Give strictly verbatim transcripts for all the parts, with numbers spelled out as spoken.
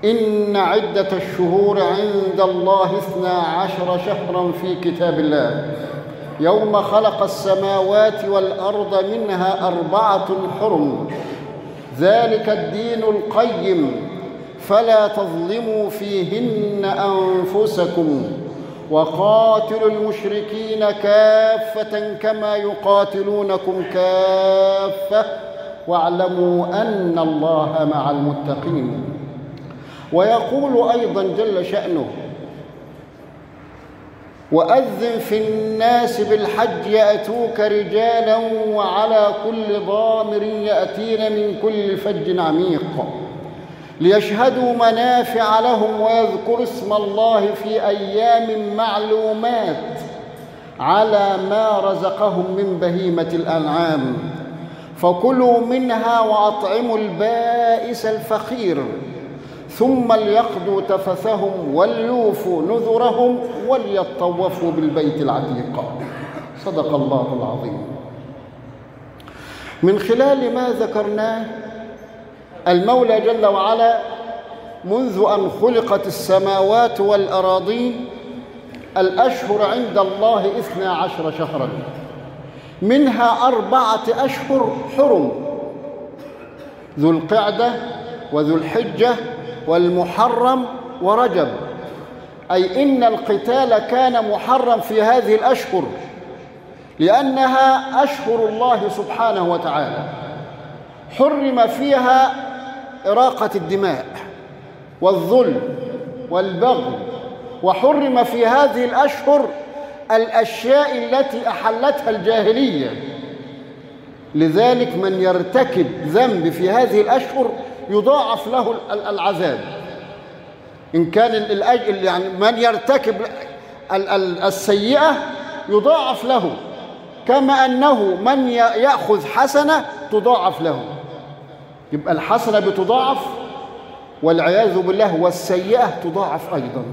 إن عدة الشهور عند الله اثنا عشر شهرا في كتاب الله يوم خلق السماوات والأرض منها أربعة حرم ذلك الدين القيم فلا تظلموا فيهن أنفسكم وقاتلوا المشركين كافة كما يقاتلونكم كافة واعلموا أن الله مع المتقين. ويقول أيضا جل شأنه: وأذن في الناس بالحج يأتوك رجالا وعلى كل ضامر يأتين من كل فج عميق ليشهدوا منافع لهم ويذكروا اسم الله في أيام معلومات على ما رزقهم من بهيمة الأنعام فكلوا منها وأطعموا البائس الفقير ثم ليقضوا تفثهم وليوفوا نذرهم وليطوفوا بالبيت العتيق. صدق الله العظيم. من خلال ما ذكرناه المولى جل وعلا منذ أن خلقت السماوات والأراضين الأشهر عند الله اثنا عشر شهرا منها أربعة أشهر حرم: ذو القعدة وذو الحجة والمحرم ورجب، أي إن القتال كان محرم في هذه الأشهر لأنها أشهر الله سبحانه وتعالى. حرم فيها إراقة الدماء والظلم والبغي، وحرم في هذه الأشهر الأشياء التي أحلتها الجاهلية. لذلك من يرتكب ذنب في هذه الأشهر يضاعف له العذاب. إن كان الأجل يعني من يرتكب السيئة يضاعف له، كما أنه من يأخذ حسنة تضاعف له. يبقى الحسنة بتضاعف والعياذ بالله، والسيئة تضاعف أيضا.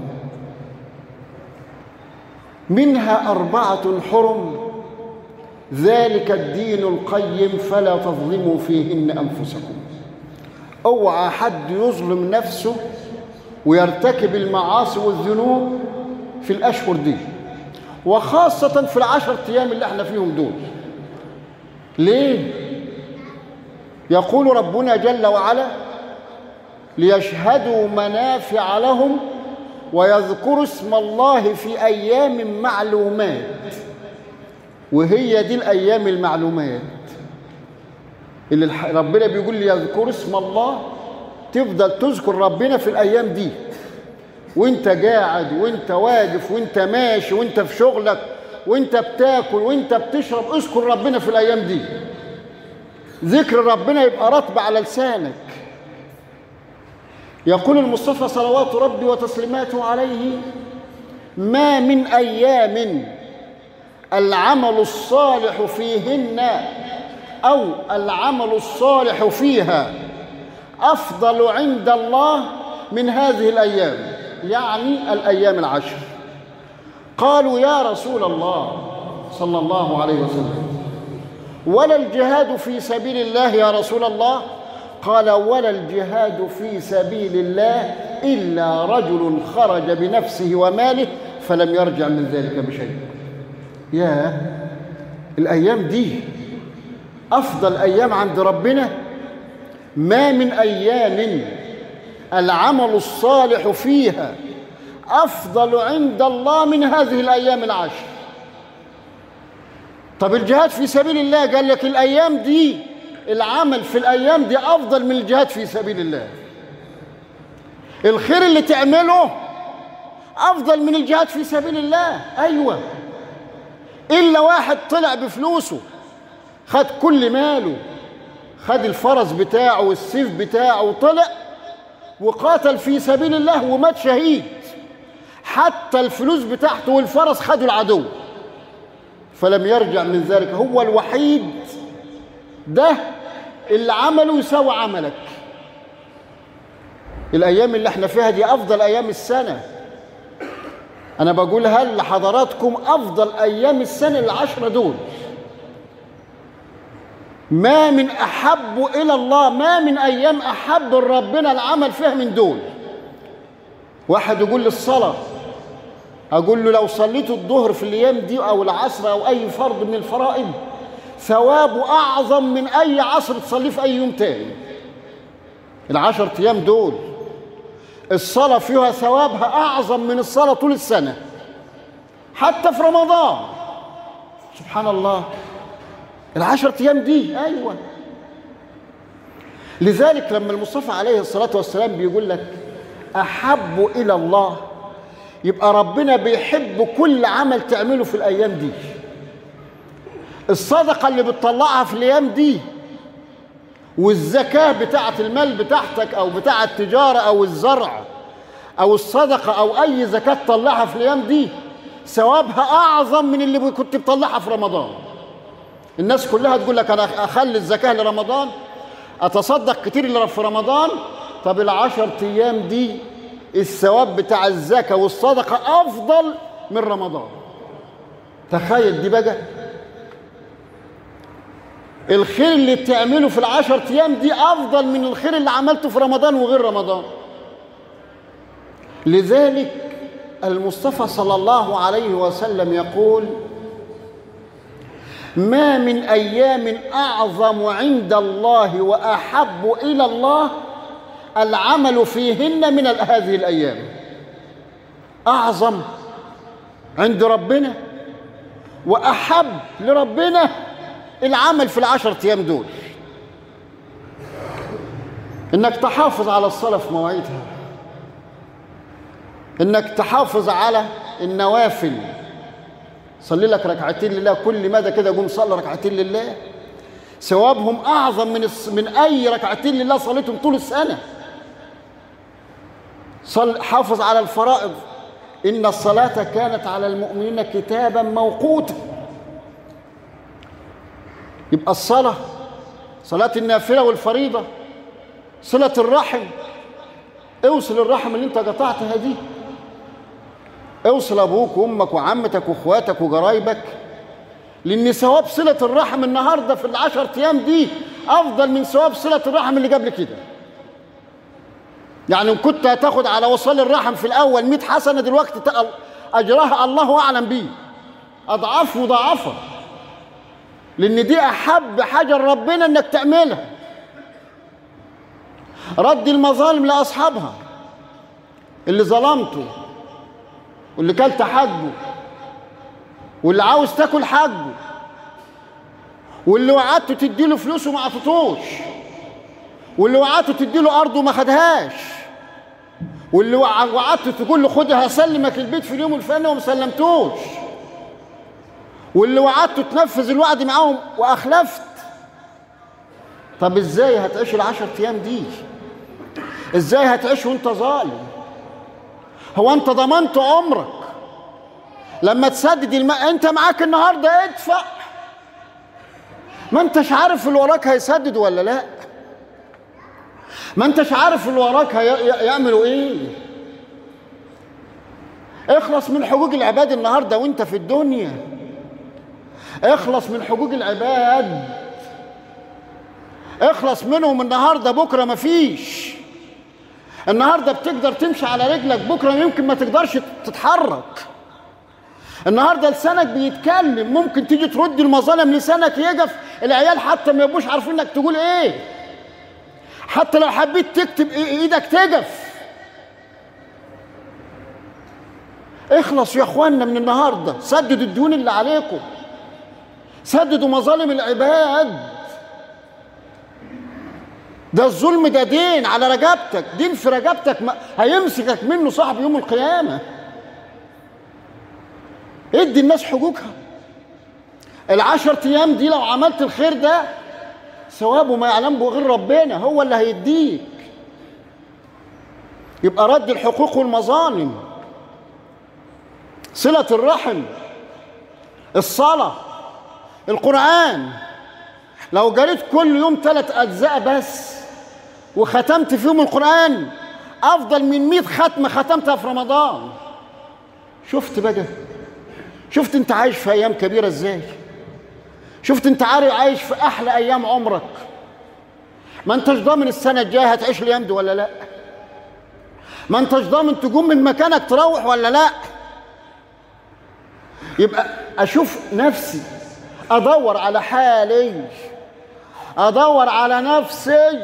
منها أربعة حرم ذلك الدين القيم فلا تظلموا فيهن أنفسكم. اوعى حد يظلم نفسه ويرتكب المعاصي والذنوب في الأشهر دي، وخاصة في العشر أيام اللي احنا فيهم دول. ليه؟ يقول ربنا جل وعلا: ليشهدوا منافع لهم ويذكروا اسم الله في أيام معلومات. وهي دي الأيام المعلومات اللي ربنا بيقول لي يذكروا اسم الله، تفضل تذكر ربنا في الأيام دي وانت قاعد وانت واقف وانت ماشي وانت في شغلك وانت بتاكل وانت بتشرب، اذكر ربنا في الأيام دي. ذكر ربنا يبقى رطب على لسانك. يقول المصطفى صلوات ربي وتسليماته عليه: ما من أيام العمل الصالح فيهن أو العمل الصالح فيها أفضل عند الله من هذه الأيام، يعني الأيام العشر. قالوا: يا رسول الله صلى الله عليه وسلم، ولا الجهاد في سبيل الله يا رسول الله؟ قال: ولا الجهاد في سبيل الله إلا رجل خرج بنفسه وماله فلم يرجع من ذلك بشيء. يا الأيام دي أفضل أيام عند ربنا. ما من أيام العمل الصالح فيها أفضل عند الله من هذه الأيام العشر. طب الجهاد في سبيل الله، قال لك الأيام دي العمل في الأيام دي أفضل من الجهاد في سبيل الله. الخير اللي تعمله أفضل من الجهاد في سبيل الله. أيوة، إلا واحد طلع بفلوسه، خد كل ماله، خد الفرس بتاعه والسيف بتاعه وطلع وقاتل في سبيل الله ومات شهيد. حتى الفلوس بتاعته والفرس خدوا العدو فلم يرجع من ذلك. هو الوحيد ده اللي عمله يساوي عملك. الأيام اللي احنا فيها دي أفضل أيام السنة. أنا بقولها لحضراتكم، أفضل أيام السنة العشرة دول. ما من أحب إلى الله، ما من أيام أحب ربنا العمل فيها من دول. واحد يقول لي الصلاة، أقول له لو صليت الظهر في الأيام دي أو العصر أو أي فرض من الفرائض ثوابه أعظم من أي عصر تصليه في أي يوم تاني. العشر أيام دول الصلاة فيها ثوابها أعظم من الصلاة طول السنة، حتى في رمضان. سبحان الله، العشر أيام دي. أيوة، لذلك لما المصطفى عليه الصلاة والسلام بيقول لك أحب إلى الله، يبقى ربنا بيحب كل عمل تعمله في الأيام دي. الصدقة اللي بتطلعها في الأيام دي والزكاة بتاعة المال بتاعتك أو بتاعة التجارة أو الزرع أو الصدقة أو أي زكاة تطلعها في الأيام دي ثوابها أعظم من اللي كنت بتطلعها في رمضان. الناس كلها تقول لك أنا أخلي الزكاة لرمضان، أتصدق كتير اللي في رمضان. طب العشر أيام دي الثواب بتاع الزكاة والصدقة أفضل من رمضان. تخيل دي بقى، الخير اللي بتعمله في العشر أيام دي أفضل من الخير اللي عملته في رمضان وغير رمضان. لذلك المصطفى صلى الله عليه وسلم يقول ما من أيام أعظم عند الله وأحب إلى الله العمل فيهن من هذه الأيام. أعظم عند ربنا وأحب لربنا العمل في العشر أيام دول، إنك تحافظ على الصلاة في مواعيدها، إنك تحافظ على النوافل. صلي لك ركعتين لله كل مدى كده، قوم صلي ركعتين لله، ثوابهم أعظم من من أي ركعتين لله صليتهم طول السنة. صل حافظ على الفرائض، إن الصلاة كانت على المؤمنين كتابا موقوتا. يبقى الصلاة، صلاة النافلة والفريضة، صلة الرحم، اوصل الرحم اللي انت قطعتها دي، اوصل ابوك وامك وعمتك واخواتك وقرايبك، لان ثواب صلة الرحم النهارده في العشر ايام دي افضل من ثواب صلة الرحم اللي قبل كده. يعني ان كنت هتاخد على وصال الرحم في الاول مئة حسنة، دلوقتي اجرها الله اعلم بيه اضعاف مضاعفة، لان دي احب حاجة لربنا انك تعملها. رد المظالم لاصحابها، اللي ظلمته واللي كلت حقه واللي عاوز تاكل حقه واللي وعدته تديله فلوس وما عطيتوش واللي وعدته تديله ارض وما خدهاش واللي وعدته تقول له خد هسلمك البيت في اليوم الفلاني وما سلمتوش واللي وعدته تنفذ الوعد معاهم واخلفت. طب ازاي هتعيش العشر ايام دي؟ ازاي هتعيش وانت ظالم؟ هو انت ضمنت عمرك لما تسدد الم... انت معاك النهارده ادفع، ما انتش عارف اللي وراك هيسدد ولا لا، ما انتش عارف اللي وراك هي... يعملوا ايه. اخلص من حقوق العباد النهارده وانت في الدنيا، اخلص من حقوق العباد، اخلص منهم النهارده، بكره مفيش. النهارده بتقدر تمشي على رجلك، بكره يمكن ما تقدرش تتحرك. النهارده لسانك بيتكلم، ممكن تيجي ترد المظالم لسانك يقف، العيال حتى ما يبقوش عارفين انك تقول ايه، حتى لو حبيت تكتب ايدك تقف. اخلص يا اخوانا من النهارده، سددوا الديون اللي عليكم، سددوا مظالم العباد. ده الظلم ده دين على رقبتك، دين في رقبتك هيمسكك منه صاحب يوم القيامة. ادي الناس حقوقها. العشر ايام دي لو عملت الخير ده ثوابه ما يعلم به غير ربنا، هو اللي هيديك. يبقى رد الحقوق والمظالم، صلة الرحم، الصلاة، القرآن. لو قريت كل يوم ثلاث أجزاء بس وختمت فيهم القرآن أفضل من مئة ختمة ختمتها في رمضان. شفت بقى؟ شفت أنت عايش في أيام كبيرة إزاي؟ شفت أنت عايش في أحلى أيام عمرك؟ ما أنتش ضامن السنة الجاية هتعيش الأيام دي ولا لأ؟ ما انتش ضامن تقوم من مكانك تروح ولا لا. يبقى اشوف نفسي، ادور على حالي، ادور على نفسي،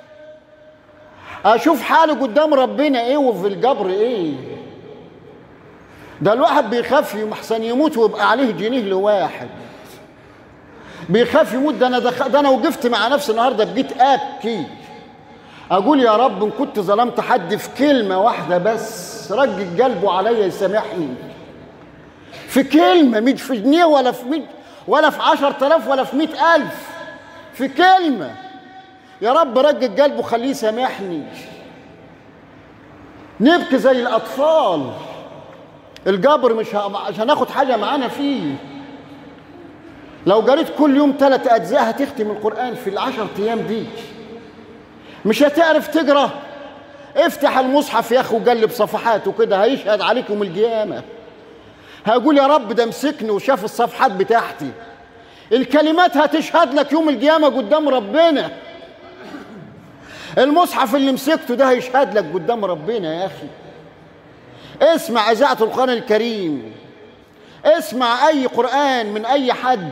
اشوف حالي قدام ربنا ايه وفي القبر ايه. ده الواحد بيخاف محسن يموت ويبقى عليه جنيه لواحد، بيخاف يموت. ده انا دخ... ده انا وقفت مع نفسي النهارده بقيت ابكي، اقول يا رب ان كنت ظلمت حد في كلمه واحده بس رجت قلبه عليا يسامحني، في كلمه، مش في جنيه ولا في مية ولا في عشرة آلاف ولا في مئة ألف، في كلمه. يا رب رجت قلبه خليه يسامحني. نبكي زي الاطفال. القبر مش ه... مش هناخد حاجه معانا فيه. لو قريت كل يوم ثلاث اجزاء هتختم القران في العشر ايام دي. مش هتعرف تقرا؟ افتح المصحف يا اخي وقلب صفحاته كده، هيشهد عليك يوم القيامه. هيقول يا رب ده مسكني وشاف الصفحات بتاعتي. الكلمات هتشهد لك يوم القيامه قدام ربنا. المصحف اللي مسكته ده هيشهد لك قدام ربنا يا اخي. اسمع اذاعه القران الكريم، اسمع اي قران من اي حد.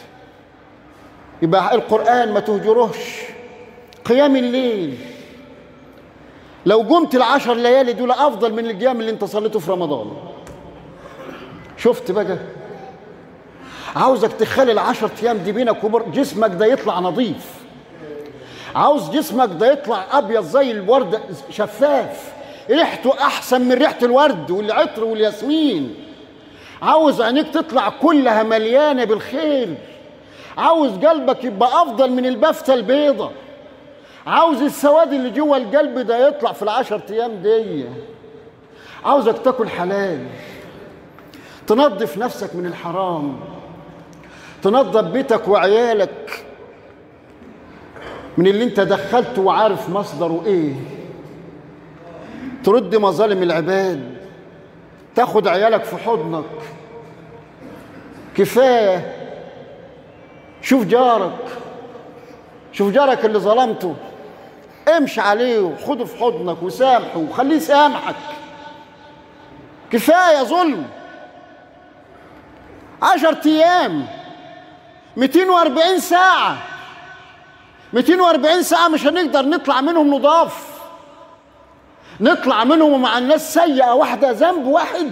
يبقى القران ما تهجروش. قيام الليل، لو قمت العشر ليالي دول افضل من القيام اللي انت صليته في رمضان. شفت بقى؟ عاوزك تخلي العشر ايام دي بينك وبين جسمك ده يطلع نظيف. عاوز جسمك ده يطلع ابيض زي الورد شفاف، ريحته احسن من ريحه الورد والعطر والياسمين. عاوز عينيك تطلع كلها مليانه بالخير. عاوز قلبك يبقى افضل من البفته البيضه. عاوز السواد اللي جوه القلب ده يطلع في العشر ايام دي. عاوزك تاكل حلال، تنظف نفسك من الحرام، تنظف بيتك وعيالك من اللي انت دخلته وعارف مصدره ايه، ترد مظالم العباد، تاخد عيالك في حضنك. كفايه. شوف جارك، شوف جارك اللي ظلمته، امشي عليه وخده في حضنك وسامحه وخليه يسامحك. كفايه ظلم. عشر ايام، مئتين وأربعين ساعه، مئتين وأربعين ساعه مش هنقدر نطلع منهم نضاف. نطلع منهم مع الناس سيئه واحده، ذنب واحد.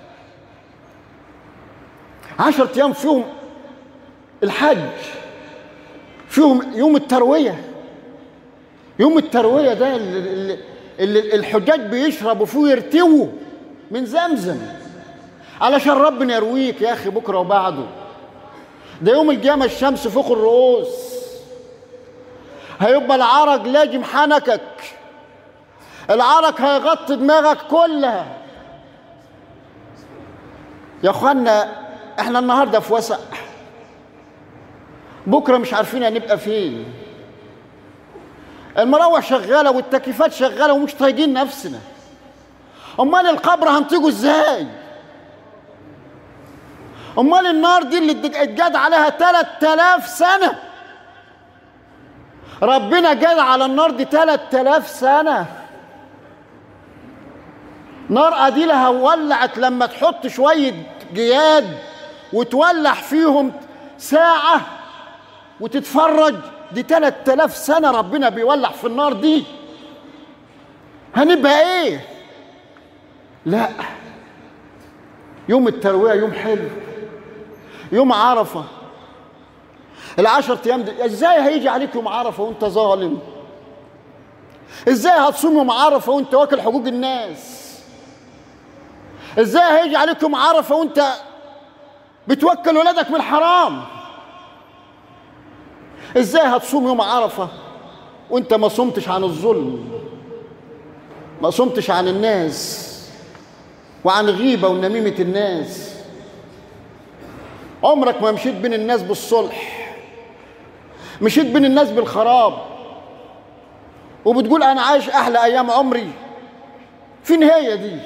عشر ايام فيهم الحج، فيهم يوم الترويه. يوم الترويه ده اللي, اللي الحجاج بيشربوا فيه يرتووا من زمزم علشان ربنا يرويك يا اخي بكره وبعده. ده يوم القيامه الشمس فوق الرؤوس، هيبقى العرق لاجم حنكك، العرق هيغطي دماغك كلها. يا اخوانا احنا النهارده في وسع، بكره مش عارفين هنبقى فين. المراوح شغاله والتكييفات شغاله ومش طايقين نفسنا. امال القبر هنطيقه ازاي؟ امال النار دي اللي اتجاد عليها ثلاثة آلاف سنه، ربنا جاد على النار دي ثلاثة آلاف سنه. نار قديلها ولعت لما تحط شويه جياد وتولع فيهم ساعه وتتفرج. دي ثلاثة آلاف سنه ربنا بيولع في النار دي. هنبقى ايه؟ لا، يوم الترويه يوم حلو، يوم عرفه. العشر ايام دي ازاي هيجي عليك يوم عرفه وانت ظالم؟ ازاي هتصوم يوم عرفه وانت واكل حقوق الناس؟ ازاي هيجي عليك يوم عرفه وانت بتوكل ولادك من الحرام؟ ازاي هتصوم يوم عرفه وانت ما صمتش عن الظلم، ما صمتش عن الناس وعن غيبه ونميمه الناس؟ عمرك ما مشيت بين الناس بالصلح، مشيت بين الناس بالخراب، وبتقول انا عايش احلى ايام عمري. فين هي دي؟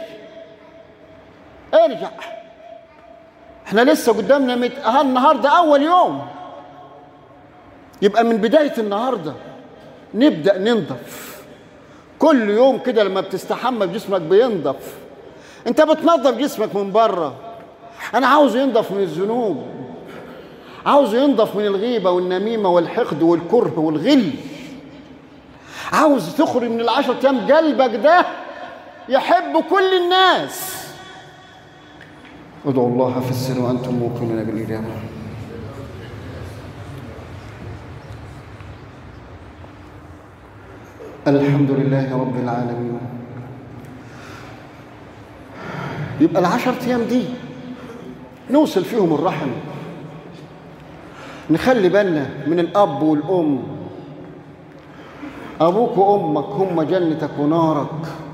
ارجع. احنا لسه قدامنا مت... اه النهارده اول يوم. يبقى من بدايه النهارده نبدا ننضف كل يوم كده لما بتستحمى جسمك بينضف. انت بتنظف جسمك من بره، انا عاوز ينضف من الذنوب، عاوز ينضف من الغيبة والنميمة والحقد والكره والغل، عاوز تخرج من العشر ايام قلبك ده يحب كل الناس. ادعوا الله في السر وانتم موقنون بالاجابه. الحمد لله رب العالمين. يبقى العشر ايام دي نوصل فيهم الرحم، نخلي بالنا من الاب والام. ابوك وامك هم جنتك ونارك،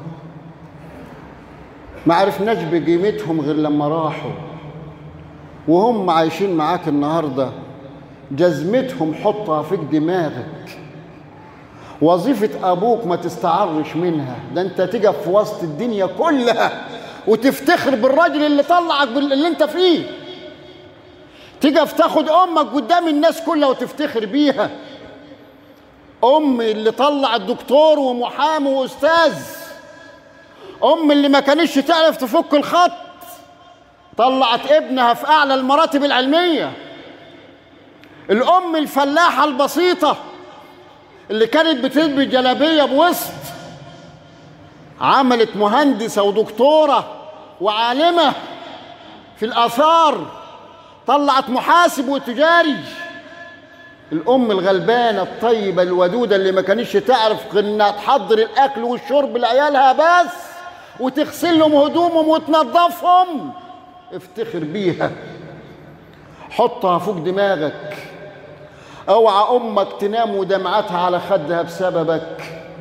ما عرفناش بقيمتهم غير لما راحوا، وهم عايشين معاك النهارده. جزمتهم حطها فيك دماغك. وظيفة أبوك ما تستعرش منها، ده أنت تقف في وسط الدنيا كلها وتفتخر بالراجل اللي طلعك باللي أنت فيه. تقف تاخد أمك قدام الناس كلها وتفتخر بيها. أم اللي طلعت دكتور ومحامي وأستاذ، أم اللي ما كانتش تعرف تفك الخط طلعت ابنها في أعلى المراتب العلمية. الأم الفلاحة البسيطة اللي كانت بتلبس جلابية بوسط عملت مهندسة ودكتورة وعالمة في الآثار، طلعت محاسب وتجاري. الأم الغلبانة الطيبة الودودة اللي ما كانتش تعرف غير إنها تحضر الأكل والشرب لعيالها بس وتغسل لهم هدومهم وتنظفهم، افتخر بيها، حطها فوق دماغك. اوعى امك تنام ودمعتها على خدها بسببك،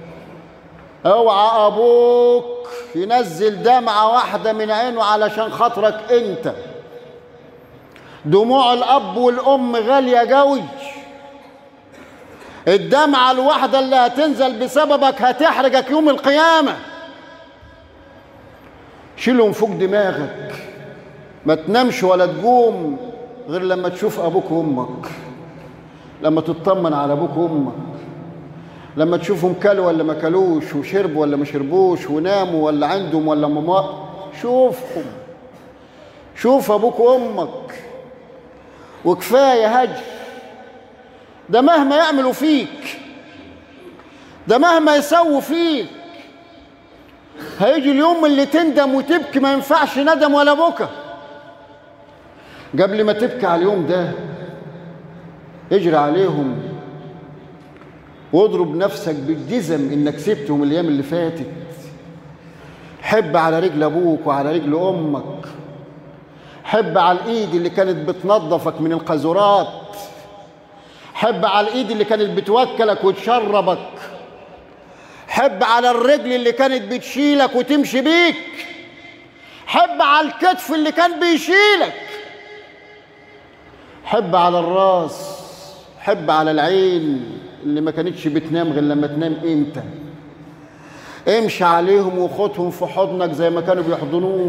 اوعى ابوك ينزل دمعة واحدة من عينه علشان خاطرك انت. دموع الاب والام غالية قوي، الدمعة الواحدة اللي هتنزل بسببك هتحرقك يوم القيامة. شيلهم فوق دماغك، ما تنامش ولا تقوم غير لما تشوف ابوك وامك، لما تطمن على ابوك وامك، لما تشوفهم كلوا ولا ما كلوش، وشربوا ولا ما شربوش، وناموا ولا عندهم ولا ما. شوفهم، شوف ابوك وامك. وكفايه هجر، ده مهما يعملوا فيك، ده مهما يسووا فيك، هيجي اليوم اللي تندم وتبكي. ما ينفعش ندم ولا بكى. قبل ما تبكي على اليوم ده اجري عليهم واضرب نفسك بالجزم انك سبتهم الايام اللي فاتت. حب على رجل ابوك وعلى رجل امك، حب على الايد اللي كانت بتنظفك من القذورات، حب على الايد اللي كانت بتوكلك وتشربك، حب على الرجل اللي كانت بتشيلك وتمشي بيك، حب على الكتف اللي كان بيشيلك، حب على الراس، حب على العين اللي ما كانتش بتنام غير لما تنام انت. امشي عليهم وخدهم في حضنك زي ما كانوا بيحضنوك،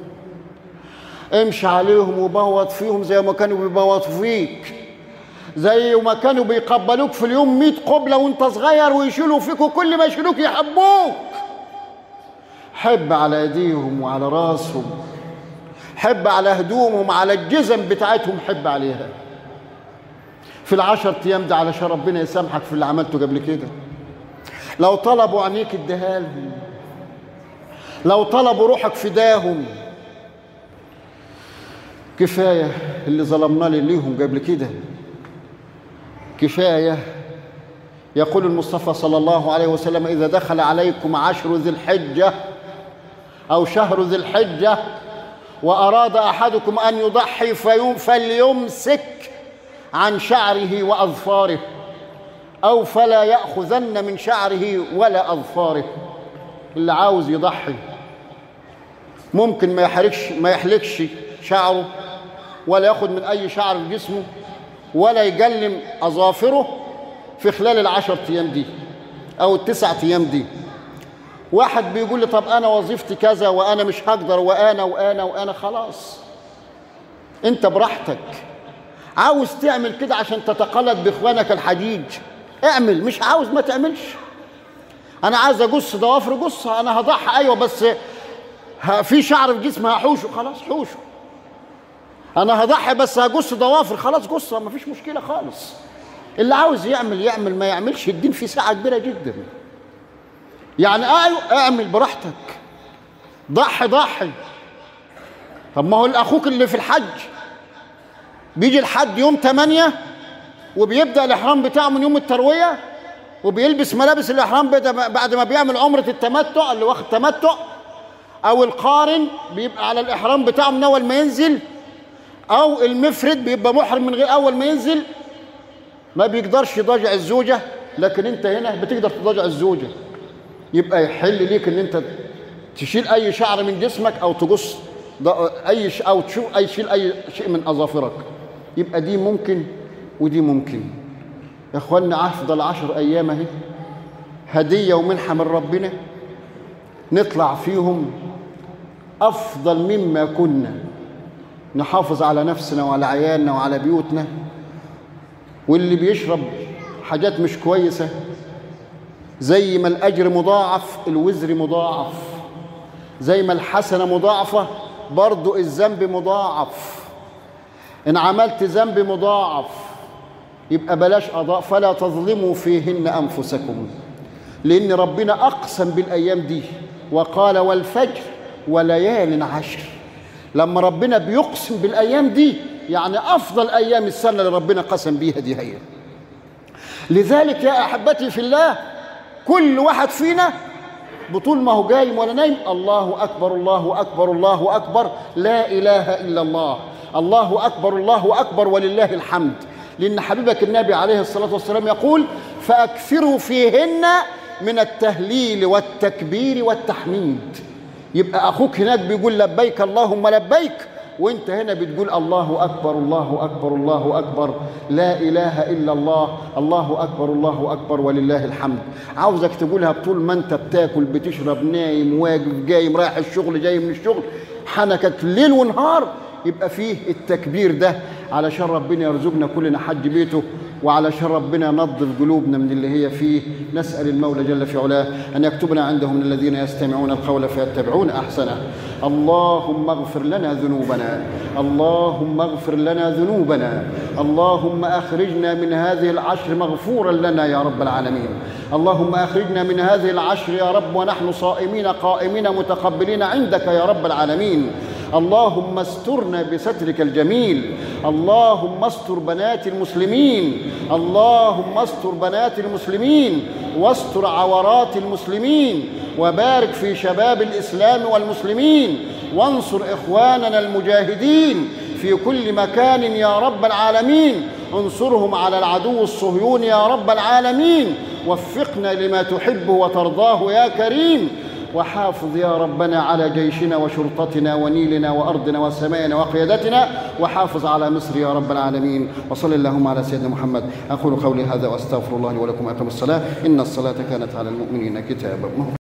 امشي عليهم وبوط فيهم زي ما كانوا بيبوطوا فيك، زي ما كانوا بيقبلوك في اليوم مئة قبلة وانت صغير ويشيلوا فيك وكل ما يشيلوك يحبوك. حب على ايديهم وعلى راسهم، حب على هدومهم، على الجزم بتاعتهم حب عليها في العشر ايام ده علشان ربنا يسامحك في اللي عملته قبل كده. لو طلبوا عينيك اديها لهم، لو طلبوا روحك فداهم. كفايه اللي ظلمنا ليهم قبل كده، كفايه. يقول المصطفى صلى الله عليه وسلم: اذا دخل عليكم عشر ذي الحجه او شهر ذي الحجه واراد احدكم ان يضحي فليمسك عن شعره وأظفاره، أو فلا يأخذن من شعره ولا أظفاره. اللي عاوز يضحي ممكن ما يحركش ما يحلقش شعره، ولا ياخد من أي شعر في جسمه، ولا يجلم أظافره في خلال العشر أيام دي أو التسع أيام دي. واحد بيقول لي: طب أنا وظيفتي كذا وأنا مش هقدر وأنا وأنا وأنا. خلاص، أنت براحتك. عاوز تعمل كده عشان تتقلد باخوانك الحجيج، اعمل. مش عاوز ما تعملش. انا عايز اجص ضوافر جصها، انا هضحي ايوه بس في شعر في جسمي هحوشه، خلاص حوشه. انا هضحي بس هجص ضوافر، خلاص جصها، مفيش مشكله خالص. اللي عاوز يعمل يعمل، ما يعملش الدين فيه ساعه كبيره جدا. يعني ايوه اعمل براحتك، ضحي ضحي. طب ما هو اخوك اللي في الحج بيجي الحج يوم ثمانية وبيبدا الاحرام بتاعه من يوم الترويه، وبيلبس ملابس الاحرام بعد ما بيعمل عمره التمتع اللي واخد تمتع، او القارن بيبقى على الاحرام بتاعه من اول ما ينزل، او المفرد بيبقى محرم من غير اول ما ينزل. ما بيقدرش يضاجع الزوجه، لكن انت هنا بتقدر تضاجع الزوجه. يبقى يحل ليك ان انت تشيل اي شعر من جسمك او تقص اي ش... او تشوف اي شيل اي شيء من اظافرك. يبقى دي ممكن ودي ممكن. يا اخوانا افضل عشر ايام اهي هديه ومنحه من ربنا، نطلع فيهم افضل مما كنا، نحافظ على نفسنا وعلى عيالنا وعلى بيوتنا. واللي بيشرب حاجات مش كويسه زي ما الاجر مضاعف الوزر مضاعف، زي ما الحسنه مضاعفه برضو الذنب مضاعف. ان عملت ذنب مضاعف يبقى بلاش قضاء. فلا تظلموا فيهن انفسكم، لان ربنا اقسم بالايام دي وقال والفجر وليال عشر. لما ربنا بيقسم بالايام دي يعني افضل ايام السنه اللي ربنا قسم بيها دي هي. لذلك يا احبتي في الله كل واحد فينا بطول ما هو قايم ولا نايم الله اكبر الله اكبر الله اكبر لا اله الا الله، الله اكبر الله اكبر ولله الحمد. لان حبيبك النبي عليه الصلاه والسلام يقول فاكثروا فيهن من التهليل والتكبير والتحميد. يبقى اخوك هناك بيقول لبيك اللهم لبيك، وانت هنا بتقول الله اكبر الله اكبر الله اكبر لا اله الا الله، الله اكبر الله اكبر ولله الحمد. عاوزك تقولها طول ما انت بتاكل بتشرب نايم واقف قايم رايح الشغل جاي من الشغل، حنكك ليل ونهار يبقى فيه التكبير ده، علشان ربنا يرزقنا كلنا حج بيته، وعلشان ربنا ينظف قلوبنا من اللي هي فيه. نسأل المولى جل في علاه أن يكتبنا عنده من الذين يستمعون القول فيتبعون أحسنه. اللهم اغفر لنا ذنوبنا، اللهم اغفر لنا ذنوبنا، اللهم أخرجنا من هذه العشر مغفورا لنا يا رب العالمين. اللهم أخرجنا من هذه العشر يا رب ونحن صائمين قائمين متقبلين عندك يا رب العالمين. اللهم استرنا بسترك الجميل، اللهم استر بنات المسلمين، اللهم استر بنات المسلمين واستر عورات المسلمين، وبارك في شباب الإسلام والمسلمين، وانصر إخواننا المجاهدين في كل مكان يا رب العالمين. انصرهم على العدو الصهيوني يا رب العالمين. وفقنا لما تحبه وترضاه يا كريم. وحافظ يا ربنا على جيشنا وشرطتنا ونيلنا وأرضنا وسمائنا وقيادتنا، وحافظ على مصر يا رب العالمين. وصل اللهم على سيدنا محمد. أقول قولي هذا وأستغفر الله لي ولكم. أقم الصلاة إن الصلاة كانت على المؤمنين كتابا